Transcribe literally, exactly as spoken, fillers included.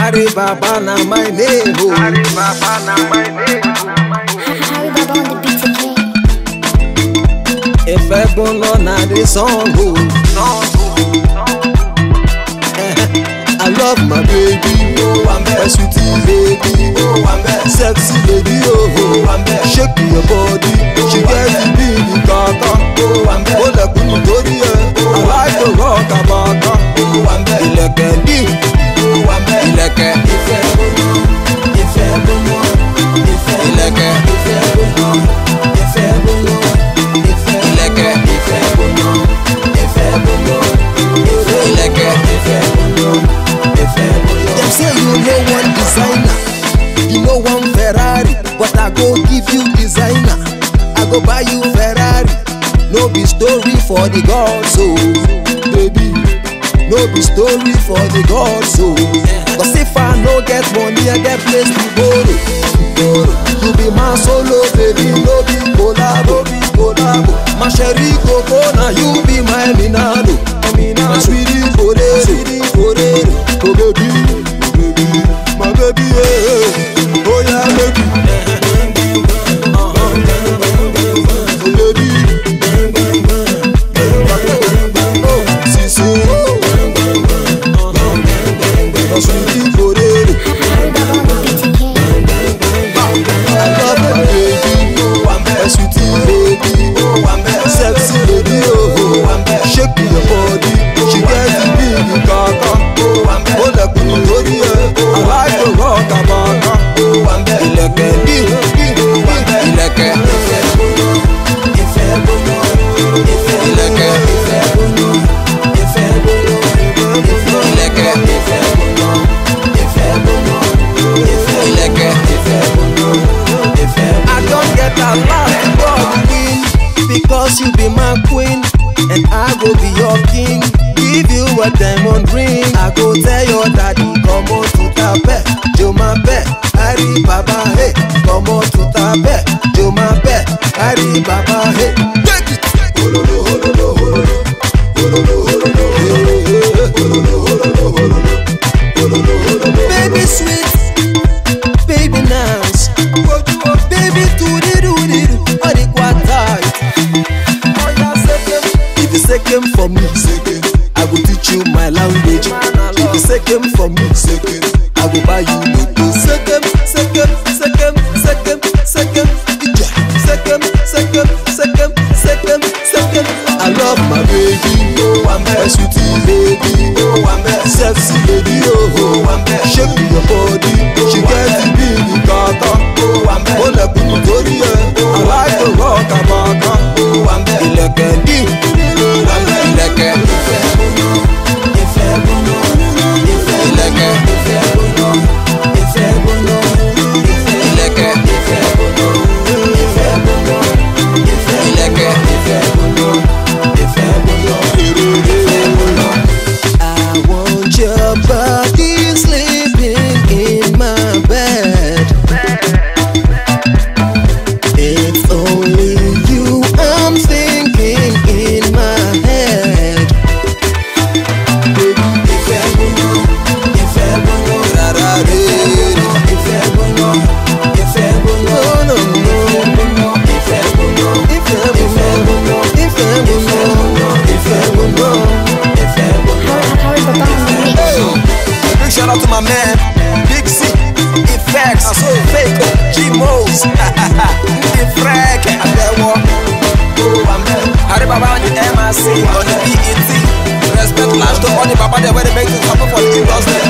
Harry Baba na my name. Oh. Harry Baba na my name. Harry Baba on the beat again. If I born on the song, oh. I love my baby, oh, I'm my sweetie baby, oh, I'm my sexy lady, oh, oh, I'm shake your body, she gets the big kaka, oh, I'm oh, the good body, I like to rock a baka, oh, I'm ileke di, oh, I'm ileke, ife bono, ife bono, ife ileke, ife bono, ife bono, ife ileke, ife bono, ife bono, ife ileke, ife bono. Them say you know one designer, you know one Ferrari, but I go give you designer. I go buy you Ferrari. No be story for the gods, so baby. No be story for the gods, so. Cause if I no get money, I get place to borrow. You be my solo, baby. No be collabo, be collabo. My sherry coco, now you be my Minado. My sweetie forero, sweetie forero. Oh baby, baby, my baby, yeah. Oh yeah, baby. Oh baby, oh sisi, my sweetie forero. Harry Baba on the beat again. I love my baby, oh my sweetie baby, oh my sexy lady, oh shake your body, she gets the big kaka. Oh, the good body, I like to rock a baka. Oh, ileke di, ileke, ife bono, ife bono, ife ileke, ife bono, ife bono, ife ileke, ife bono, ife bono, ife ileke, ife bono, ife. I don't get a lot to win because you be my queen and I go be your king. Give you a diamond ring. I go tell your daddy, come on to tape, do my bet, Harry Baba, hey, come on to tape, do my bet, Harry Baba, hey, take it. Hololo, hololo, hololo, hololo, hololo, hololo, hololo, hololo. Baby sweet, baby nice, baby doody doody doo, all the quarter. Oh yeah, second, if you second for me, second. I go teach you my language. If you second for me, second, I go buy you the second, second, second, second, second, second, second, second, second, second. I love my baby, oh I'm my sweetie baby, oh I'm my sexy lady, oh I'm shake your body, she gets the big kaka, oh I'm oh the good body, I like to rock a baka, oh I'm ileke di, ileke. I want your body sleeping in my bed. It's only you I'm thinking in my head. Shout out to my man, Big C, Effects, Fake, G-Mos, the Frank, and that one. Harry Baba on the M I C, on the B E T. Respect lash to all the Baba, they were the make it happen for the industry.